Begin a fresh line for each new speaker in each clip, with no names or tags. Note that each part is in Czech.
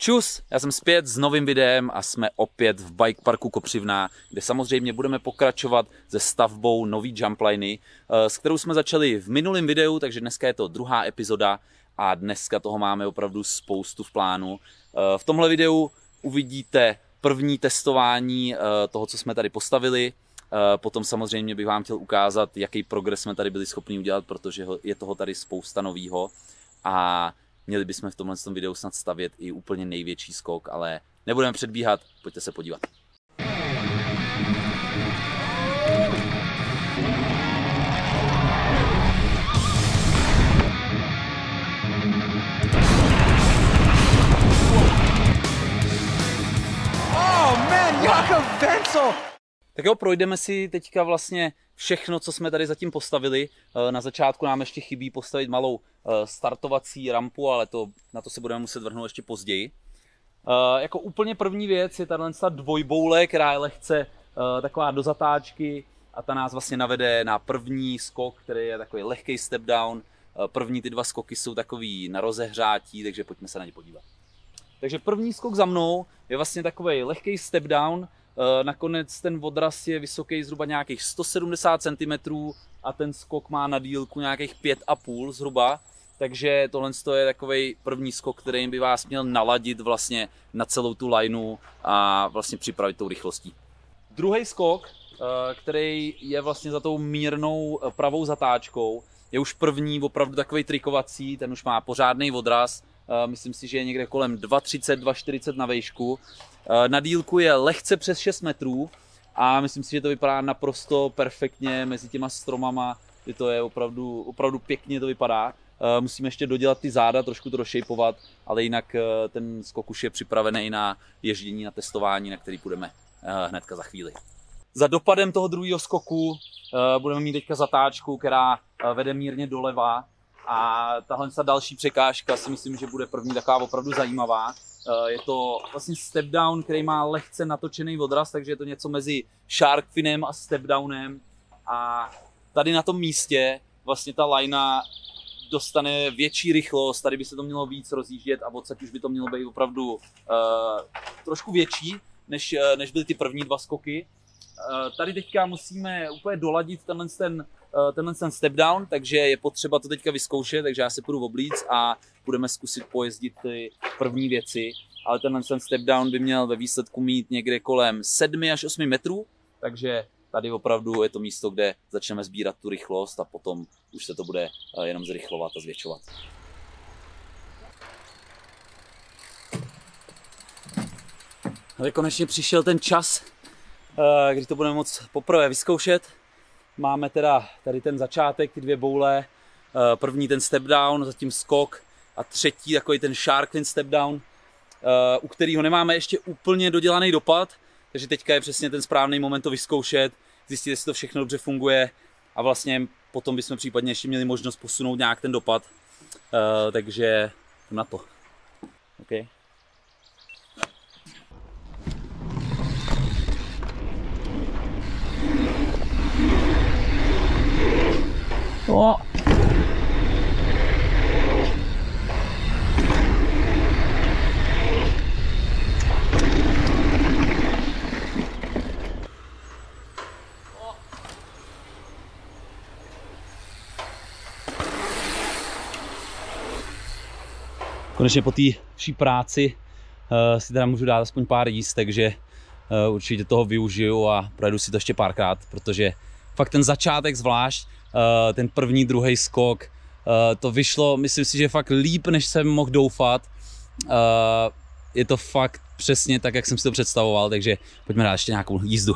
Čus, já jsem zpět s novým videem a jsme opět v bike parku Kopřivná, kde samozřejmě budeme pokračovat se stavbou nový jumpliny, s kterou jsme začali v minulém videu, takže dneska je to druhá epizoda a dneska toho máme opravdu spoustu v plánu. V tomhle videu uvidíte první testování toho, co jsme tady postavili. Potom samozřejmě bych vám chtěl ukázat, jaký progres jsme tady byli schopni udělat, protože je toho tady spousta novýho a měli bychom v tomhle videu snad stavět i úplně největší skok, ale nebudeme předbíhat, pojďte se podívat.
Oh man, Jakob Wenzel!
Tak jo, projdeme si teďka vlastně všechno, co jsme tady zatím postavili. Na začátku nám ještě chybí postavit malou startovací rampu, ale na to se budeme muset vrhnout ještě později. Jako úplně první věc je tato dvojboule, která je lehce taková do zatáčky a ta nás vlastně navede na první skok, který je takový lehký step down. První ty dva skoky jsou takový na rozehřátí, takže pojďme se na ně podívat. Takže první skok za mnou je vlastně takový lehký step down. Nakonec ten odraz je vysoký zhruba nějakých 170 cm a ten skok má na dílku nějakých 5,5 zhruba. Takže tohle je takový první skok, který by vás měl naladit vlastně na celou tu lineu a vlastně připravit tou rychlostí. Druhý skok, který je vlastně za tou mírnou pravou zatáčkou, je už první opravdu takový trikovací, ten už má pořádný odraz. Myslím si, že je někde kolem 2,30, 2,40 na výšku. Na dílku je lehce přes 6 metrů a myslím si, že to vypadá naprosto perfektně mezi těma stromama, že to je opravdu pěkně to vypadá. Musíme ještě dodělat ty záda, trošku to došejpovat, ale jinak ten skok už je připravený na ježdění, na testování, na který půjdeme hnedka za chvíli. Za dopadem toho druhého skoku budeme mít teďka zatáčku, která vede mírně doleva. A tahle další překážka si myslím, že bude první taková opravdu zajímavá. Je to vlastně step down, který má lehce natočený odraz, takže je to něco mezi shark finem a step downem. A tady na tom místě vlastně ta linea dostane větší rychlost, tady by se to mělo víc rozjíždět a odsaď už by to mělo být opravdu trošku větší, než byly ty první dva skoky. Tady teďka musíme úplně doladit tenhle step down, takže je potřeba to teďka vyzkoušet, takže já se půjdu oblíct a budeme zkusit pojezdit ty první věci, ale tenhle step down by měl ve výsledku mít někde kolem 7 až 8 metrů, takže tady opravdu je to místo, kde začneme sbírat tu rychlost a potom už se to bude jenom zrychlovat a zvětšovat. Ale konečně přišel ten čas, kdy to budeme moct poprvé vyzkoušet. Máme teda tady ten začátek, ty dvě boule, první ten step down, zatím skok a třetí takový ten shark fin step down, u kterého nemáme ještě úplně dodělaný dopad, takže teďka je přesně ten správný moment to vyzkoušet, zjistit, jestli to všechno dobře funguje a vlastně potom bychom případně ještě měli možnost posunout nějak ten dopad, takže na to. Okay. O. Konečně po té vší práci si teda můžu dát aspoň pár jíst, takže určitě toho využiju a projedu si to ještě párkrát, protože fakt ten začátek zvlášť, ten první, druhý skok, to vyšlo, myslím si, že fakt líp, než jsem mohl doufat. Je to fakt přesně tak, jak jsem si to představoval, takže pojďme dát ještě nějakou jízdu.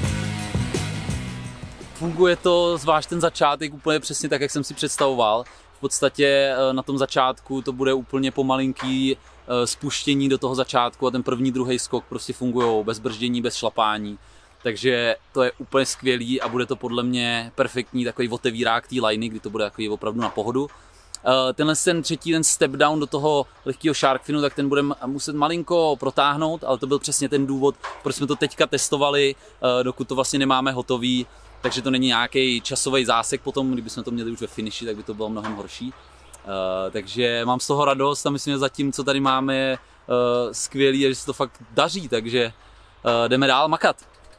Funguje to, zvlášť ten začátek, úplně přesně tak, jak jsem si představoval. v podstatě na tom začátku to bude úplně pomalinký spuštění do toho začátku a ten první, druhý skok prostě fungují bez brždění, bez šlapání. Takže to je úplně skvělý a bude to podle mě perfektní takový otevírák té liney, kdy to bude takový opravdu na pohodu. Tenhle ten třetí, ten step down do toho lehkého shark finu, tak ten budeme muset malinko protáhnout, ale to byl přesně ten důvod, proč jsme to teďka testovali, dokud to vlastně nemáme hotový, takže to není nějaký časový zásek potom, kdybychom to měli už ve finiši, tak by to bylo mnohem horší. Takže mám z toho radost a myslím, že zatím, co tady máme, je skvělý a že se to fakt daří, takže jdeme dál makat.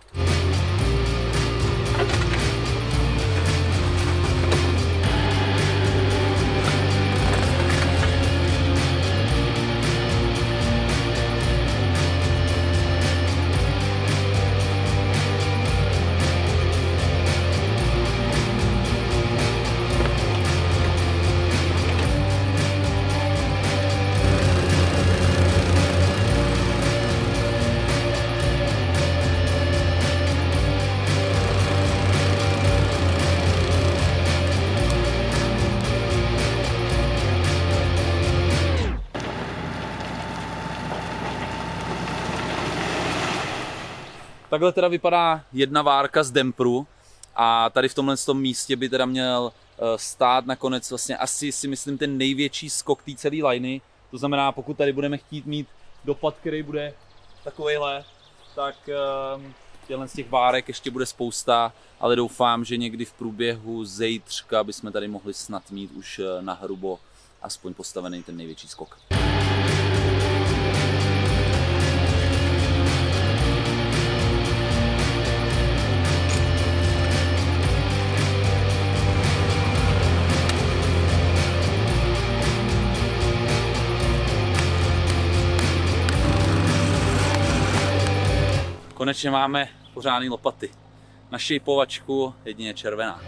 Takhle teda vypadá jedna várka z dempru a tady v tomhle místě by teda měl stát nakonec vlastně asi si myslím ten největší skok té celé liney. To znamená, pokud tady budeme chtít mít dopad, který bude takovejhle, tak těchhle z těch várek ještě bude spousta, ale doufám, že někdy v průběhu zítřka bychom tady mohli snad mít už na hrubo aspoň postavený ten největší skok. Konečně máme pořádný lopaty. Na šejpovačku jedině červená.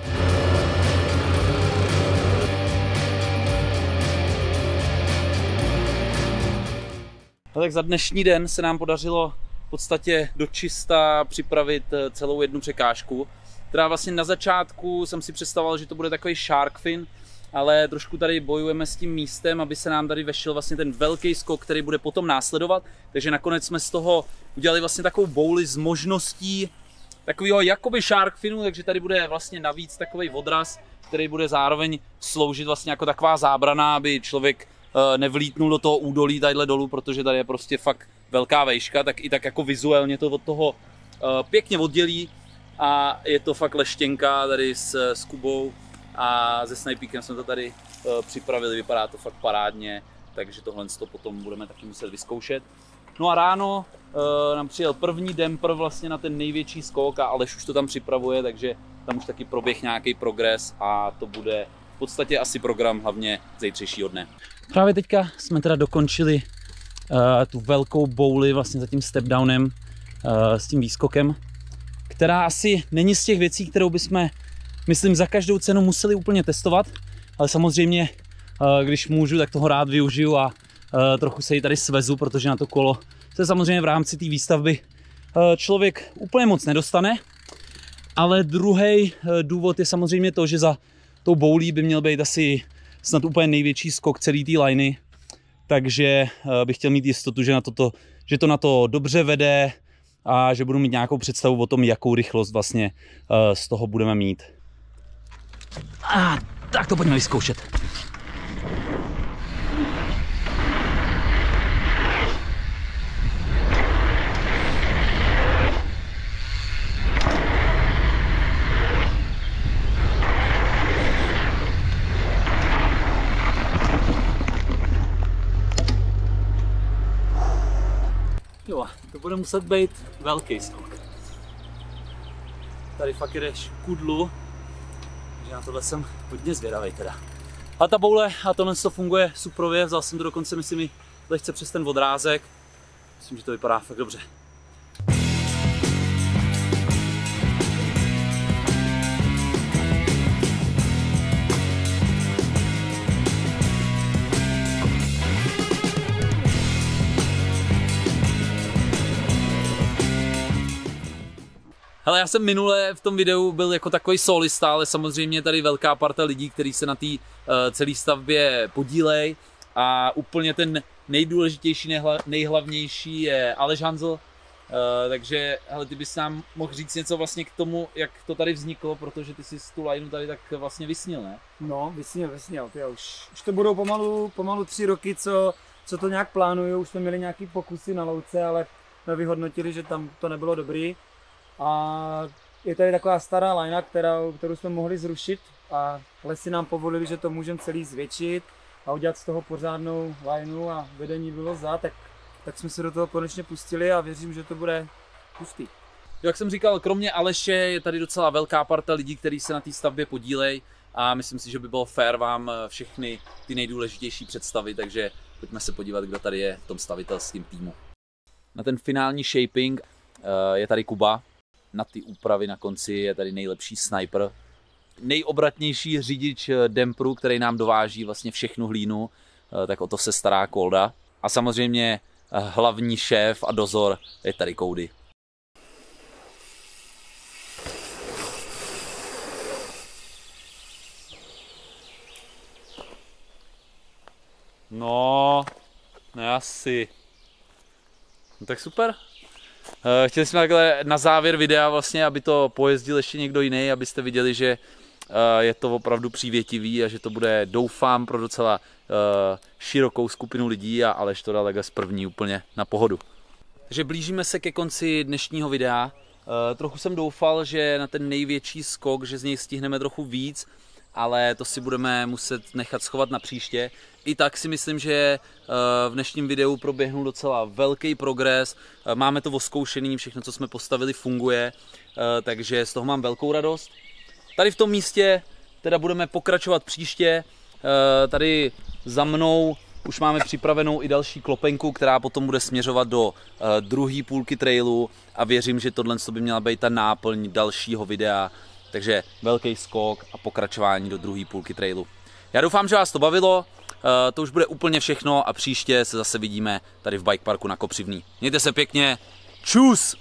A tak za dnešní den se nám podařilo v podstatě dočista připravit celou jednu překážku, která vlastně na začátku jsem si představoval, že to bude takový shark fin, ale trošku tady bojujeme s tím místem, aby se nám tady vešel vlastně ten velký skok, který bude potom následovat. Takže nakonec jsme z toho udělali vlastně takovou bouli s možností takového jakoby shark finu, takže tady bude vlastně navíc takový odraz, který bude zároveň sloužit vlastně jako taková zábrana, aby člověk nevlítnul do toho údolí tadyhle dolů, protože tady je prostě fakt velká vejška, tak i tak jako vizuálně to od toho pěkně oddělí a je to fakt leštěnka tady s Kubou a se Snajpíkem jsme to tady připravili, vypadá to fakt parádně, takže tohle to potom budeme taky muset vyzkoušet. No a ráno nám přijel první damper vlastně na ten největší skok a Aleš už to tam připravuje, takže tam už taky proběh nějaký progres a to bude v podstatě asi program hlavně zítřejšího dne. Právě teďka jsme teda dokončili tu velkou bouli vlastně za tím step downem s tím výskokem, která asi není z těch věcí, kterou bychom, myslím, za každou cenu museli úplně testovat, ale samozřejmě, když můžu, tak toho rád využiju a trochu se ji tady svezu, protože na to kolo se samozřejmě v rámci té výstavby člověk úplně moc nedostane. Ale druhý důvod je samozřejmě to, že za tou boulí by měl být asi snad úplně největší skok celé té liney, takže bych chtěl mít jistotu, že to na to dobře vede a že budu mít nějakou představu o tom, jakou rychlost vlastně z toho budeme mít. Tak to pojďme vyzkoušet. Jo, to bude muset být velký skok. Tady fakt jedeš kudlu, takže na tohle jsem hodně zvědavý teda. A ta boule a tohle to funguje suprově, vzal jsem to dokonce, myslím, i lehce přes ten odrázek. Myslím, že to vypadá fakt dobře. Hele, já jsem minule v tom videu byl jako takový solista, ale samozřejmě tady velká parta lidí, kteří se na té celé stavbě podílejí. A úplně ten nejdůležitější, nejhlavnější je Aleš Hanzl. Takže hele, ty bys nám mohl říct něco vlastně k tomu, jak to tady vzniklo, protože ty jsi tu lineu tady tak vlastně vysnil, ne?
No, vysnil. Už to budou pomalu 3 roky, co to nějak plánuju. Už jsme měli nějaký pokusy na louce, ale jsme vyhodnotili, že tam to nebylo dobrý. A je tady taková stará linea, kterou jsme mohli zrušit a lesy nám povolili, že to můžeme celý zvětšit a udělat z toho pořádnou lineu a vedení bylo tak jsme se do toho konečně pustili a věřím, že to bude hustý.
Jak jsem říkal, kromě Aleše je tady docela velká parta lidí, kteří se na té stavbě podílejí a myslím si, že by bylo fér vám všechny ty nejdůležitější představit, takže pojďme se podívat, kdo tady je v tom stavitelském týmu. Na ten finální shaping je tady Kuba, na ty úpravy na konci je tady nejlepší sniper, nejobratnější řidič Dempru, který nám dováží vlastně všechnu hlínu, tak o to se stará Kolda. A samozřejmě hlavní šéf a dozor je tady Cody. No asi. No tak super. Chtěli jsme takhle na závěr videa vlastně, aby to pojezdil ještě někdo jiný, abyste viděli, že je to opravdu přívětivý a že to bude, doufám, pro docela širokou skupinu lidí a Aleš to dal Legas první úplně na pohodu. Takže blížíme se ke konci dnešního videa. Trochu jsem doufal, že na ten největší skok, že z něj stihneme trochu víc, ale to si budeme muset nechat schovat na příště. I tak si myslím, že v dnešním videu proběhnul docela velký progres. Máme to oskoušený, všechno, co jsme postavili, funguje, takže z toho mám velkou radost. Tady v tom místě teda budeme pokračovat příště. Tady za mnou už máme připravenou i další klopenku, která potom bude směřovat do druhé půlky trailu a věřím, že tohle by měla být ta náplň dalšího videa. Takže velký skok a pokračování do druhé půlky trailu. Já doufám, že vás to bavilo, to už bude úplně všechno a příště se zase vidíme tady v bike parku na Kopřivný. Mějte se pěkně, čus!